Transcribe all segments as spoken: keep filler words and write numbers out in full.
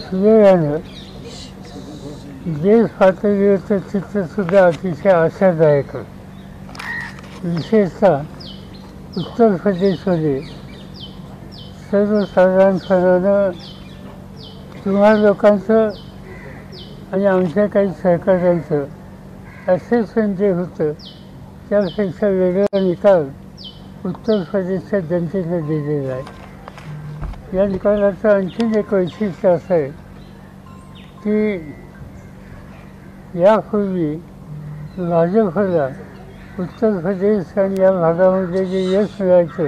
सुदैवानं देश पातळीवरचं चित्रसुद्धा अतिशय आशादायक आहे. विशेषतः उत्तर प्रदेशमध्ये सर्वसाधारणपणानं तुम्हा लोकांचं आणि आमच्या काही सहकाऱ्यांचं असेसमेंट जे होतं त्यापेक्षा वेगळा निकाल उत्तर प्रदेशच्या जनतेने दिलेला आहे. या निकालाचं आणखीन एक वैशिष्ट्य असं आहे की यापूर्वी भाजपला उत्तर प्रदेश आणि या भागामध्ये जे यश मिळायचं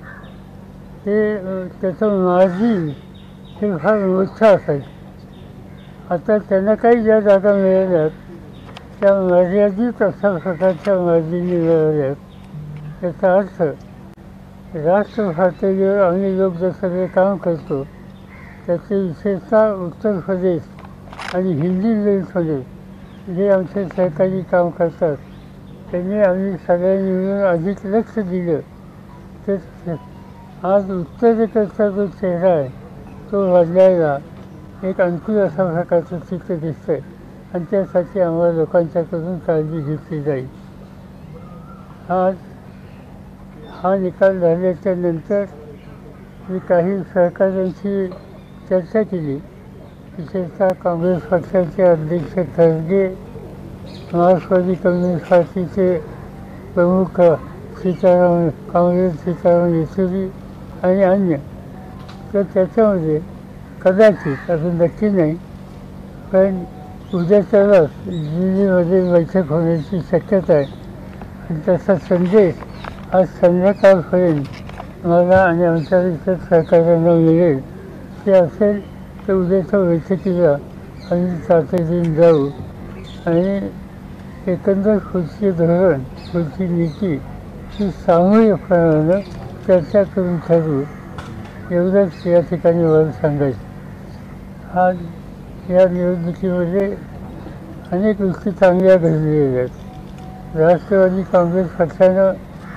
ते त्याचं मार्जिन हे फार मोठं असायचं. आता त्यांना काही ज्या जागा मिळाल्यात त्या मर्यादित अशा प्रकारच्या मार्जिनी मिळाल्यात. याचा अर्थ राष्ट्र पातळीवर आम्ही लोक जसं काही काम करतो त्याचे विशेषतः उत्तर प्रदेश आणि हिंदी बेल्टमध्ये जे आमचे सहकारी काम करतात त्यांनी आम्ही सगळ्यांनी मिळून अधिक लक्ष दिलं तर आज उत्तरेकडचा जो चेहरा आहे तो बदलायला एक अनुकूल अशा प्रकारचं चित्र दिसतं आहे आणि त्यासाठी आम्हाला लोकांच्याकडून काळजी घेतली जाईल. आज हा निकाल झाल्याच्या नंतर मी काही सहकाऱ्यांशी चर्चा केली. विशेषतः काँग्रेस पक्षाचे अध्यक्ष खरगे, मार्क्सवादी कम्युनिस्ट पार्टीचे प्रमुख सीताराम काँग्रेस सीताराम येचुरी आणि अन्य. तर त्याच्यामध्ये कदाचित असं नक्की नाही पण उद्याच्यालाच दिल्लीमध्ये बैठक होण्याची शक्यता आहे आणि त्याचा संदेश आज संध्याकाळपर्यंत मला आणि आमच्या इतर सहकार्यांना मिळेल. ते असेल तर उद्याच्या बैठकीला आम्ही तातडीने जाऊ आणि एकंदर पुढची धोरण पुढची नीती ही सामूहिकपणानं चर्चा करून ठरवू एवढंच या ठिकाणी मला सांगायचं. आज या निवडणुकीमध्ये अनेक गोष्टी चांगल्या घडलेल्या आहेत. राष्ट्रवादी काँग्रेस पक्षानं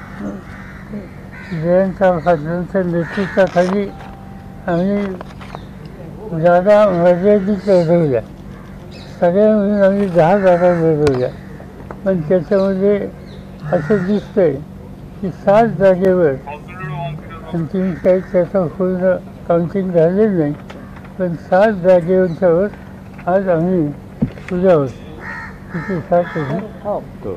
जयंतराव पाटलांच्या नेतृत्वाखाली आम्ही जागा मर्यादित लढवल्या. सगळ्या मिळून आम्ही दहा जागा लढवल्या पण त्याच्यामध्ये असं दिसतं आहे की सात जागेवर आणखी काही त्याचं पूर्ण काउंटिंग झालेलं नाही पण सात जागेवरच्यावर आज आम्ही पुढे आहोत. किती सात होती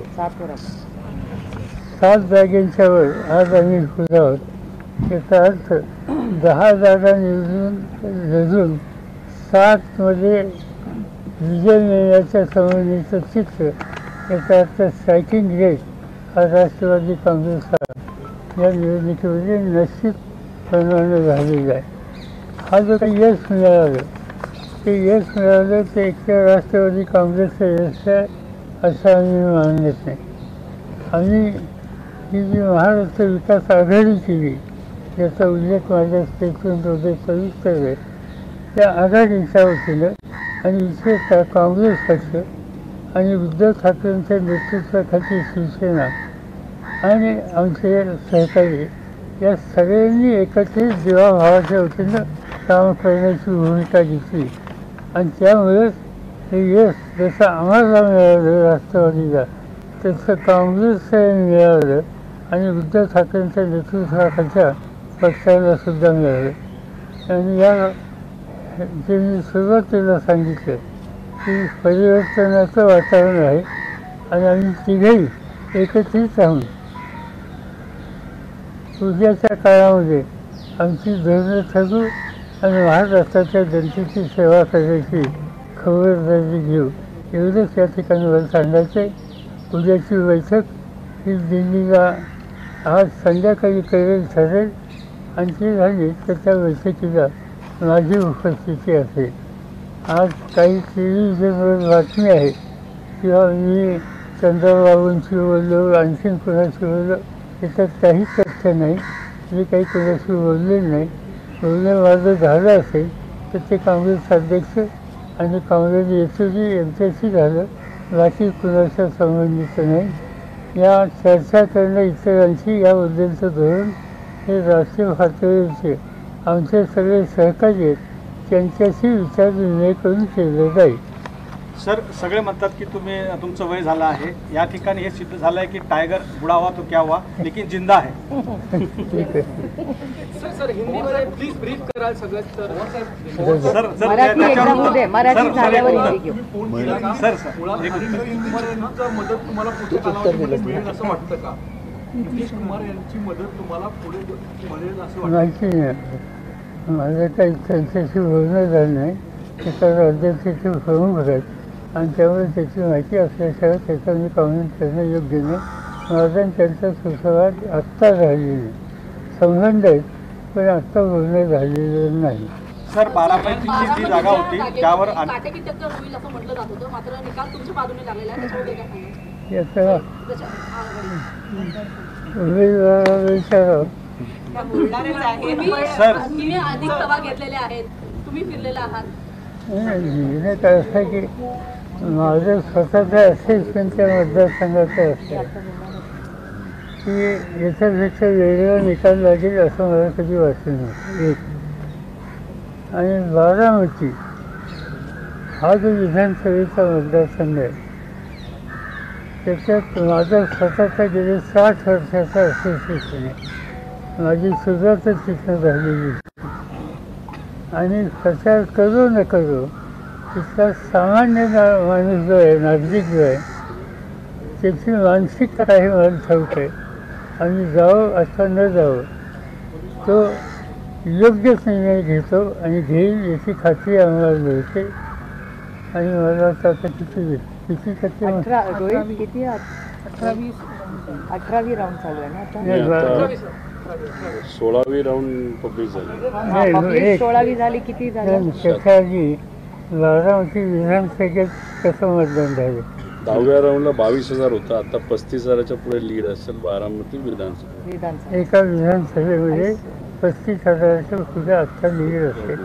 सात जागेंच्यावर आज आम्ही पुढे आहोत. याचा अर्थ दहा जागा निवडून लढून सातमध्ये विजय मिळण्याच्या संबंधीचं चित्र याचा अर्थ स्ट्रायकिंग रेट हा राष्ट्रवादी काँग्रेसचा या निवडणुकीमध्ये निश्चित प्रमाणे झालेला आहे. हा जो काही यश मिळालं ते यश मिळालं ते एकट्या राष्ट्रवादी काँग्रेसचं यश आहे असं आम्ही मानत नाही. आम्ही ही जी महाराष्ट्र विकास आघाडी केली याचा उल्लेख माझ्या स्टेटमेंटमध्ये सविस्तर आहे. त्या आघाडीच्या वतीनं आणि विशेषतः काँग्रेस पक्ष आणि उद्धव ठाकरेंच्या नेतृत्वाखाली शिवसेना आणि आमचे सहकारी या सगळ्यांनी एकत्रित जीवाभावाच्या वतीनं काम करण्याची भूमिका घेतली आणि त्यामुळेच हे यश जसं आम्हाला मिळालं राष्ट्रवादीला तसं काँग्रेसला मिळालं आणि उद्धव ठाकरेंच्या नेतृत्वाखालच्या पक्षाला सुद्धा मिळालं. आणि या जे मी सुरुवातीला सांगितलं की परिवर्तनाचं वातावरण आहे आणि आम्ही तिघेही एकत्रित राहून उद्याच्या काळामध्ये आमची धोरणं ठरवू आणि महाराष्ट्राच्या जनतेची सेवा करण्याची खबरदारी घेऊ एवढंच या ठिकाणी मला सांगायचं आहे. उद्याची बैठक ही दिल्लीला आज संध्याकाळी करेल ठरेल आणि ती झाली तर त्या बैठकीला माझी उपस्थिती असेल. आज काही टेलिव्हिजनवर बातमी आहे किंवा मी चंद्रबाबूंशी बोललो आणखीन कोणाशी बोललो त्याच्यात काही तथ्य नाही. मी काही कोणाशी बोललेलं नाही. बोलणं माझं झालं असेल तर ते काँग्रेस अध्यक्ष आणि काँग्रेस येचुरी यांच्याशी झालं बाकी कुणाच्या संबंधित नाही. या चर्चा करणं इतरांशी याबद्दलचं धोरण हे राष्ट्रीय पातळीवरचे आमचे सगळे सहकारी आहेत त्यांच्याशी विचारविनिमय करून केलं जाईल. सर, सगळे म्हणतात की तुम्ही तुमचं वय झालं आहे, या ठिकाणी हे सिद्ध झालं आहे की टायगर बुडा हुआ तो क्या हुआ लेकिन जिंदा है. ठीक आहे. सर सर हिंदीमध्ये प्लीज ब्रीफ कराल सगळं. सर सर मराठी एक्झाम होऊ दे, मराठी झाल्यावर हिंदी घेऊ. सर सर मदत तुम्हाला पुढे कालावधीमध्ये मिळेल असं वाटतं का? नितीश कुमार यांची मदत तुम्हाला पुढे मिळेल असं वाटतं? माहिती नाही, माझं काही त्यांच्याशी बोलणं झालं नाही. एका राज्याचे प्रमुख आहेत आणि त्यामुळे त्याची माहिती असल्याशिवाय त्याचा मी कॉमेंट करणं योग्य नाही. माझा आणि त्यांचा सुसंवाद आत्ता झालेला संबंध आहेत, पण आत्ता बोलणं झालेलं नाही. सर, बारामतीची जी जागा होती त्यावर काटेकी टक्कर होईल असं म्हटलं जात होतं, मात्र निकाल तुमच्या बाजूने लागलेला आहे, त्याच्यावर काय सांगाल? याचा उमेदवाराला विचारावं. सर तुम्ही अधिक सभा घेतलेल्या आहेत, तुम्ही फिरलेला आहात. निर्णय काय असं की माझं स्वतःचं असेसमेंटच्या मतदारसंघाचं असतं की याच्यापेक्षा वेगळा निकाल लागेल असं मला कधी वाटलं नाही. एक आणि बारामती हा जो विधानसभेचा मतदारसंघ आहे त्याच्यात माझा स्वतःचा गेले साठ वर्षाचा असोसिएशन आहे. माझी सुरुवातच तिथं झालेली आणि प्रचार करू न करू तिथला सामान्य ना माणूस जो आहे, नागरिक जो आहे, त्याची मानसिकता काही मला ठाऊक आहे. आम्ही जावं अथवा न जावं तो योग्यच निर्णय घेतो आणि घेईल याची खात्री आम्हाला मिळते. आणि मला आता किती किती टक्के अठरा रोहित किती अठरावी अठरावी राऊंड चालू आहे ना आता? नाही, सोळावी राऊंड पब्लिक झाली. नाही, पब्लिक एक- सोळावी झाली, किती झाली? त्याच्या आधी बारामती विधानसभेत कसं मतदान झालं? दहाव्या राऊंडला बावीस हजार होता, आता पस्तीस हजाराच्या पुढे लीड असेल बारामती विधानसभा. विधानसभा एका विधानसभेमध्ये पस्तीस हजाराच्या पुढे आत्ता लीड असेल.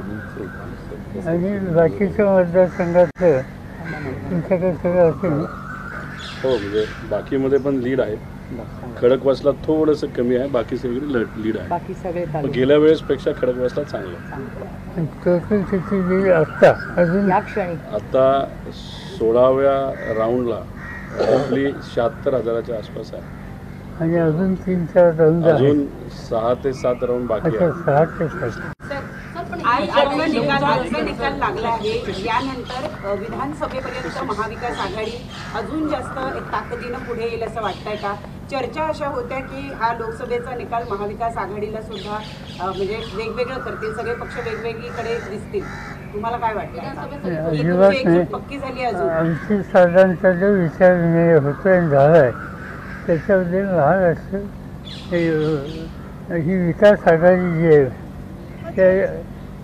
आणि बाकीच्या मतदारसंघातलं तुमच्याकडे सगळं असेल. हो, म्हणजे बाकीमध्ये पण लीड आहे. खडकवासला थोडंसं कमी आहे, बाकी सगळी लीड आहे. बाकी सगळे पण तालुके गेल्या वेळेसपेक्षा खडकवासला चांगलं आहे. टोटल किती लीड आत्ता अजून या क्षणी आता सोळाव्या राऊंडला रफली शहात्तर हजाराच्या आसपास आहे. आणि अजून तीन चार राऊंड अजून सहा ते सात राऊंड बाकी अच्छा, आहे. सहा ते सात. आज आजचा निकाल आजचा निकाल लागला आहे. यानंतर अ, विधानसभेपर्यंत महाविकास आघाडी अजून जास्त एक ताकदीनं पुढे येईल असं वाटतंय का? चर्चा अशा होत्या की हा लोकसभेचा निकाल महाविकास आघाडीला सुद्धा अ, म्हणजे वेगवेगळं करतील, सगळे पक्ष वेगवेगळीकडे दिसतील. तुम्हाला काय वाटतं? अजिबात नाही. पक्की झाली अजून? आमची साधारणतः जो विचार विनिमय होतो आणि झाला आहे त्याच्यामध्ये महाराष्ट्र हे, अ, ही विकास आघाडी जी आहे त्या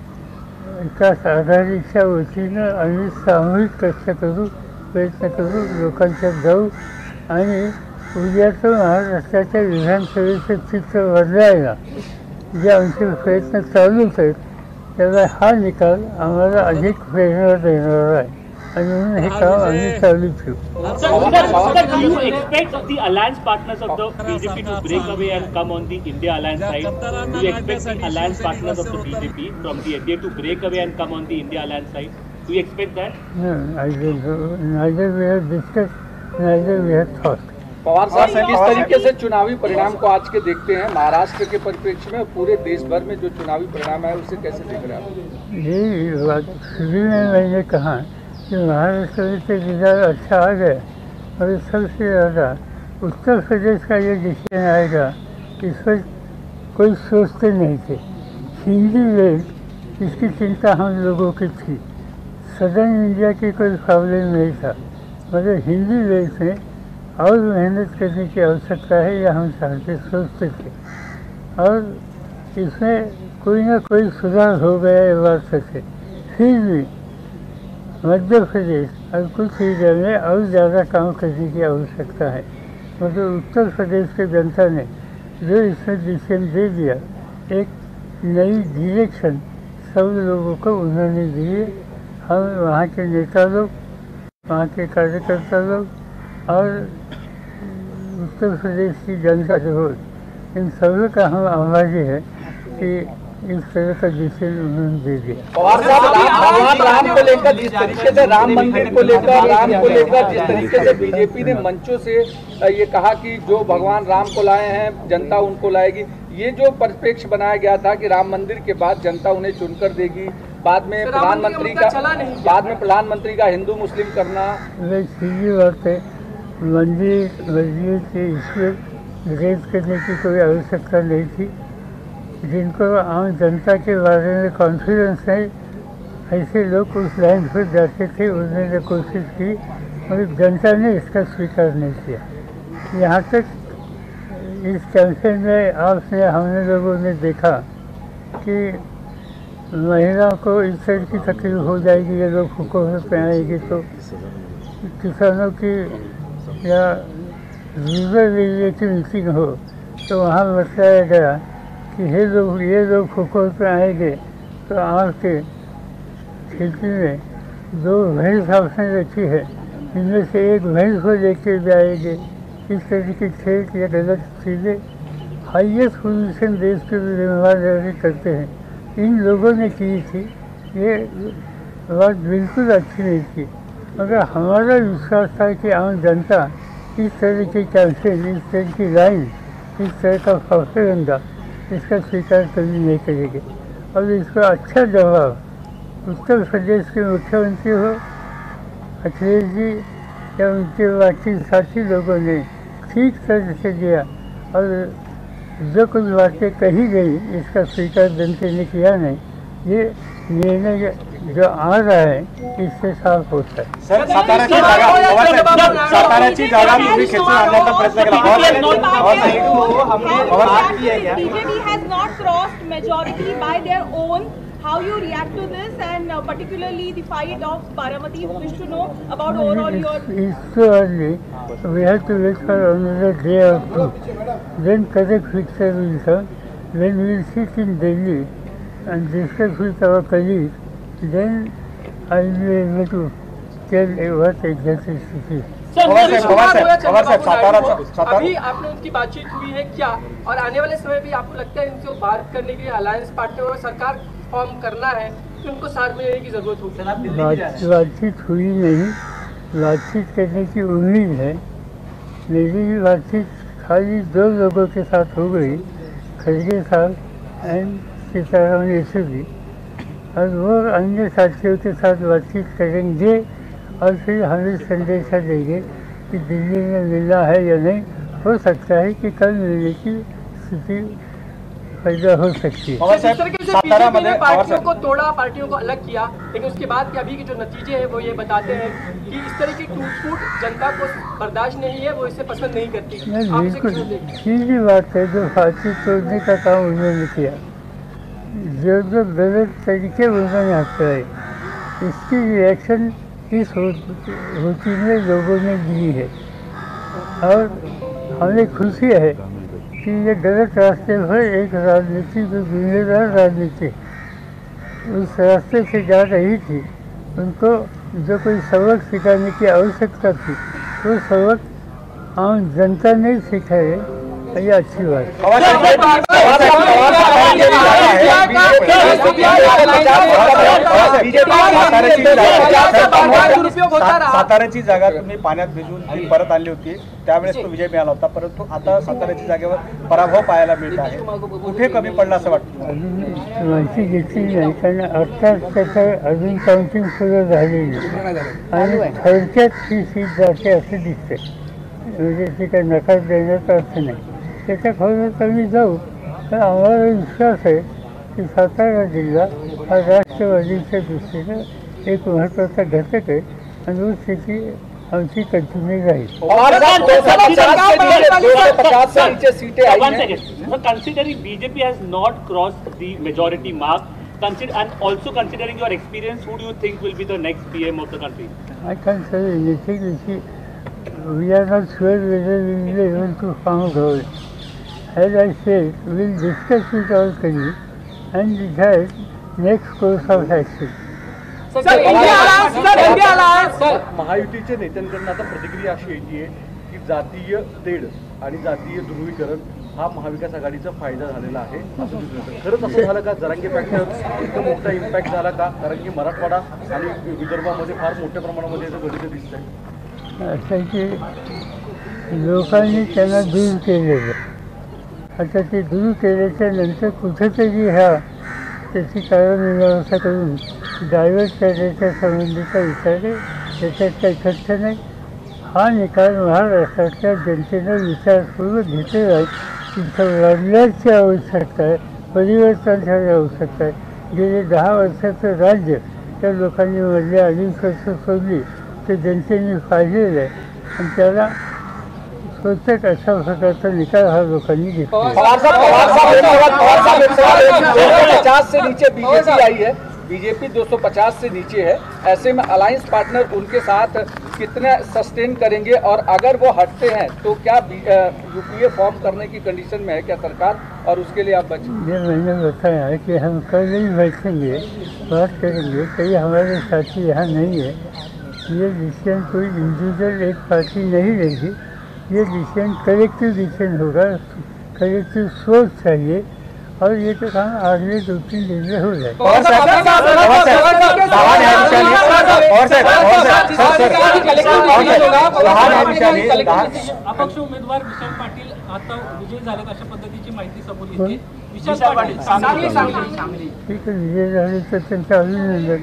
विकास आघाडीच्या वतीनं आम्ही सामूहिक कष्ट करू, प्रयत्न करू, लोकांच्यात जाऊ आणि उद्याचं महाराष्ट्राच्या विधानसभेचं चित्र बदलायला जे आमचे प्रयत्न चालूच आहेत त्याला हा निकाल आम्हाला अधिक प्रेरणा देणार आहे आणि म्हणून हे काम आम्ही चालू ठेवू. Do you expect the alliance partners of the B J P to break away and come on the India alliance side? Do you expect the alliance partners of the B J P from the N D A to break away and come on the India alliance side? Do you expect that? No, I don't know. Neither we have discussed, neither we have thought. Pawar साहब किस तरीके से चुनावी परिणाम को आज के देखते हैं महाराष्ट्र के परिप्रेक्ष्य में, पूरे देश भर में जो चुनावी परिणाम है उसे कैसे देख रहे हैं आप? ये बात शुरू में मैंने कहा कि महाराष्ट्र में तो रिजल्ट अच्छा आ गया और सबसे ज़्यादा उत्तर प्रदेश का ये डिसीजन आएगा इस पर कोई सोचते नहीं थे. हिंदी बेल्ट इसकी चिंता हम लोगों की थी. सदर्न इंडिया की कोई प्रॉब्लम नहीं था, मगर हिंदी बेल्ट में और मेहनत करने की आवश्यकता है यह हम चाहते सोचते थे और इसमें कोई ना कोई सुधार हो गया ये बात सच है. फिर भी मध्य प्रदेश और कुछ एरिया में और ज़्यादा काम करने की आवश्यकता है. मतलब उत्तर प्रदेश की जनता ने जो इसमें डिसीजन दे दिया, एक नई डायरेक्शन सब लोगों को उन्होंने दी है. हम वहाँ के नेता लोग, वहाँ के कार्यकर्ता लोग और उत्तर प्रदेश की जनता जो इन सभी का हम आभारी है कि इस तरह का डिसीजन उन्होंने दे दिया। पवार साहब, राम भगवान राम को लेकर जिस तरीके से राम मंदिर को लेकर राम को लेकर जिस तरीके से बीजेपी ने मंचों से ये कहा कि जो भगवान राम को लाए हैं जनता उनको लाएगी, ये जो परिप्रेक्ष्य बनाया गया था कि राम मंदिर के बाद जनता उन्हें चुनकर देगी, बाद में प्रधानमंत्री का बाद में प्रधानमंत्री का हिंदू मुस्लिम करना, सीधी बात है। मंदिर मस्जिद के इसमें रेप करने की कोई आवश्यकता नहीं थी। जिनको आम जनता के बारे में कॉन्फिडेंस है, ऐसे लोग उस लाइन पर जाते थे, उन्होंने कोशिश की, मगर जनता ने इसका स्वीकार नहीं किया। यहाँ तक इस कैंपेन में आपने हमने लोगों ने देखा कि महिलाओं को इस तरह की तकलीफ हो जाएगी, ये लोग हुकूमत में आएगी तो किसानों की या रूरल एरिया की मीटिंग हो तो वहाँ बताया गया कि ये लोग ये लोग हुकूमत में आएंगे तो आपके खेती में दो भैंस आपने रखी है, इनमें से एक भैंस को लेके जाएंगे। इस तरह की खेत या गलत चीज़ें हाईएस्ट पोजीशन देश के जिम्मेदारी करते हैं, इन लोगों ने की थी। ये बात बिल्कुल अच्छी नहीं थी, मगर हमारा विश्वास था कि आम जनता इस तरह की कैंपेन, इस तरह की लाइन, इस तरह का प्रोपेगेंडा इसका स्वीकार कभी नहीं करेंगे। और इसका अच्छा जवाब उत्तर प्रदेश के मुख्यमंत्री हो अखिलेश जी या उनके बाकी साथी लोगों ने ठीक तरह से दिया, और जो कुछ बातें कही गई इसका स्वीकार जनता ने किया नहीं। ये निर्णय जो आ रहा है इससे साफ होता है। सर, साताराची जागा पवार साहेब, साताराची जागा तुम्ही खेचून आणण्याचा प्रयत्न केला। Pawar saheb, Pawar saheb, Pawar saheb, BJP has not crossed majority by their own. How you react to this, and uh, particularly the fight of Baramati? Wish to know about overall your. It's so early. We have to wait for another day or two. Then correct picture will come. When we will sit in Delhi and discuss with our colleagues, then I will be able to tell what exactly it is. Pawar saheb, Pawar saheb, Pawar saheb, Satara Satara अभी आपने उनकी बातचीत हुई है क्या, और आने वाले समय भी आपको लगता है इनसे बात करने के लिए अलायंस पार्टनर और सरकार फॉर्म करना है तो उनको साथ में रहने की जरूरत होगी? बातचीत हुई नहीं, बातचीत करने की उम्मीद है। मेरी बातचीत खाली दो लोगों के साथ हो गई, खड़गे साहब एंड सीताराम येचुरी, और वो अन्य साथियों के साथ बातचीत करेंगे और फिर हमें संदेशा देंगे कि दिल्ली में मिलना है या नहीं। हो सकता है कि कल मिलने की स्थिति पैदा हो सकती है। जिस तरीके से बीजेपी ने पार्टियों को तोड़ा, पार्टियों को अलग किया, लेकिन उसके बाद के अभी के जो नतीजे हैं वो ये बताते हैं कि इस तरह की टूट फूट जनता को बर्दाश्त नहीं है, वो इसे पसंद नहीं करती। बिल्कुल सीधी बात है, जो पार्टी तोड़ने का काम उन्होंने किया, जो जो गलत तरीके उन्होंने अपनाए, इसकी रिएक्शन इस होती में लोगों ने दी है। और हमें खुशी है कि ये गलत रास्ते पर एक राजनीति जो जिम्मेदार राजनीति उस रास्ते से जा रही थी, उनको जो कोई सबक सिखाने की आवश्यकता थी वो सबक आम जनता ने सिखाए, ये अच्छी बात साताऱ्याची जागा तुम्ही पाण्यात भिजून ती परत आणली होती, त्यावेळेस तो विजय मिळाला होता, परंतु आता साताऱ्याची जागेवर पराभव पाहायला मिळत आहे। कुठे कमी पडला असं वाटतं? माहिती घेतली नाही, कारण आत्ताच त्याचं अजून काउंटिंग सुरू झालेली आणि थोडक्यात ही सीट जाते असं दिसते, म्हणजे ती काही नकार देण्याचा अर्थ नाही। त्याच्या खोलात आम्ही जाऊ, तर आम्हाला विश्वास आहे की सातारा जिल्हा हा राष्ट्रवादीच्या दृष्टीनं एक महत्त्वाचा घटक आहे आणि वो स्थिती आमची कंटिन्यू राहील। Considering B J P has not crossed the majority mark, consider and also considering your experience, who do you think will be the next P M of the country? I can't say anything. You see, we are not sure whether we will be able to found out. As I said, we will discuss with our colleagues and decide next course of action. महायुतीच्या नेत्यांकडून आता प्रतिक्रिया अशी येते की जातीय तेढ आणि जातीय ध्रुवीकरण हा महाविकास आघाडीचा फायदा झालेला आहे असं दिसून येतं. खरंच असं झालं का? जरांगे फॅक्टर इतकं मोठा इम्पॅक्ट झाला का? कारण की मराठवाडा आणि विदर्भामध्ये फार मोठ्या प्रमाणामध्ये याचं गणित दिसतंय. असं की लोकांनी त्यांना दूर केलेलं, आता ते दूर केल्याच्या नंतर कुठेतरी ह्या त्याची कार्यमीमांसा करून डायव्हर्ट करण्याच्या संबंधीचा विचार आहे. त्याच्यात काही तथ्य नाही. हा निकाल महाराष्ट्रातल्या जनतेनं विचारपूर्वक घेतलेला आहे. तिथं लढण्याची आवश्यकता आहे, परिवर्तनाची आवश्यकता आहे. गेले दहा वर्षाचं राज्य त्या लोकांनी मधली अडीच वर्ष सोडली ते जनतेने पाहिलेलं आहे आणि त्याला प्रत्येक अशा प्रकारचा निकाल हा लोकांनी घेतला. पचास से नीचे बीजेपी आई है, बीजेपी दो सौ पचास से नीचे है. ऐसे में अलायंस पार्टनर उनके साथ कितने सस्टेन करेंगे और अगर वो हटते हैं तो क्या यूपीए फॉर्म करने की कंडीशन में है क्या सरकार, और उसके लिए आप बचें? ये मैंने बताया है कि हम कल ही बैठेंगे, बात करेंगे. कई हमारे साथी यहाँ नहीं है. ये डिसीजन कोई इंडिविजुअल एक पार्टी नहीं लेगी. ये डिसीजन कलेक्टिव डिसीजन होगा. कलेक्टिव सोच चाहिए और ये तो काम अगले दो तीन दिन में हो जाए. अपक्ष उमेदवार विशाल पाटील आता विजयी झालेत अशा पद्धतीची माहिती समोर येते. विशाल पाटील ठीक आहे, विजय झाले तर त्यांचं अभिनंदन.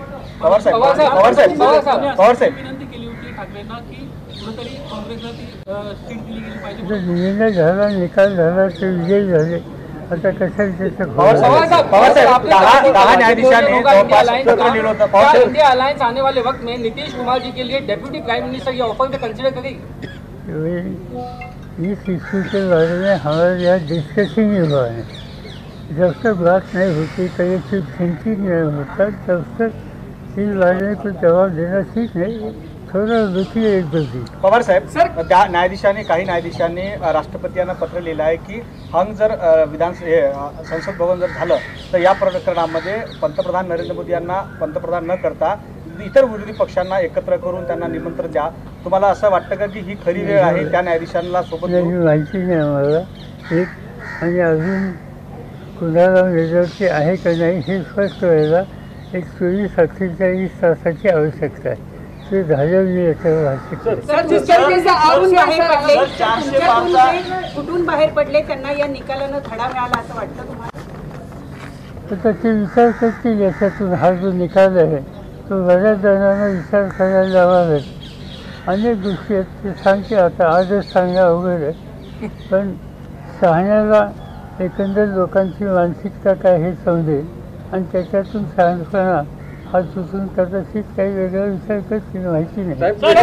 विनंती केली होती ठाकरेंना की कुठेतरी काँग्रेसला ती सीट दिली गेली पाहिजे. निर्णय झाला, निकाल झाला, ते विजयी झाले. आता कशाला इंडिया अलायंस आने वाले वक्त में नीतीश कुमार जी के लिए डेप्यूटी प्राइम मिनिस्टर ये ऑफर में कंसिडर करेगी? इस इशू के बारे में हमारे यहाँ डिस्कशन ही हुआ है. जब तक बात नहीं होती, कलेक्टिव थिंकिंग नहीं होता, तब तक इस बारे में कुछ जवाब देना ठीक नहीं. थोडं दुखी एक दुखी. पवार साहेब, त्या न्यायाधीशांनी काही न्यायाधीशांनी राष्ट्रपती यांना पत्र लिहिलं आहे की हंग जर विधान हे संसद भवन जर झालं तर या प्रकरणामध्ये पंतप्रधान नरेंद्र मोदी यांना पंतप्रधान न करता इतर विरोधी पक्षांना एकत्र करून त्यांना निमंत्रण द्या. तुम्हाला असं वाटतं का की ही खरी वेळ आहे त्या न्यायाधीशांना सोबत? माहिती नाही आम्हाला एक, आणि अजून कुणाला मेजॉरिटी आहे का नाही हे स्पष्ट व्हायला एक चोवीस अठ्ठेचाळीस तासाची आवश्यकता आहे. ते झालं मी याच्यावर कुठून बाहेर पडले त्यांना या निकालानं धडा मिळाला असं वाटतं तुम्हाला? तर ते विचार करतील याच्यातून. हा जो निकाल आहे तो बऱ्याच जणांना विचार करायला लावावेत. अनेक गोष्टी आहेत ते सांगते. आता आजच सांगणं अवघड आहे, पण सांगण्याला एकंदर लोकांची मानसिकता काय हे समजेल आणि त्याच्यातून शहाणपणा हा सुचून कदाचित काही वेगळा विचार करतील, माहिती नाही.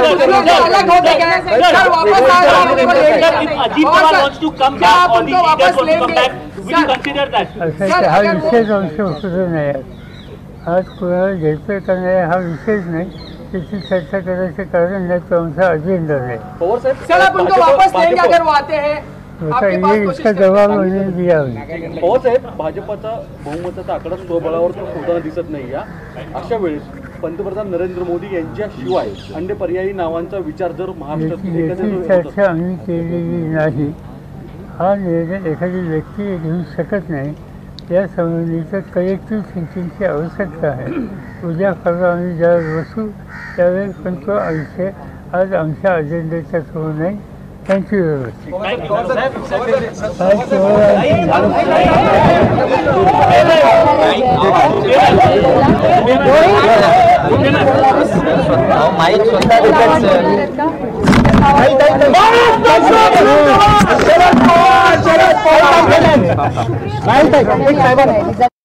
असं हा विषयच अंश होतो नाही. आज कोणाला घ्यायचं का नाही हा विषयच नाही. त्याची चर्चा करायचं कारण नाही, तो आमचा अजेंडा नाही. इसका जवाब उन्हें दिया. पवार साहेब, भाजपचा बहुमताचा आकडा स्वबळावर होताना दिसत नाही. या अशा वेळेस पंतप्रधान नरेंद्र मोदी यांच्याशिवाय अन्य पर्यायी नावांचा विचार जर महाराष्ट्रात चर्चा आम्ही केलेली नाही. हा निर्णय एखादी व्यक्ती घेऊ शकत नाही. या संबंधीचं कलेक्टिव्ह थिंकिंगची आवश्यकता आहे. उद्या परवा आम्ही ज्यावेळेस बसू त्यावेळेस पण तो विषय आज आमच्या अजेंड्याच्या समोर नाही. Thank you very much.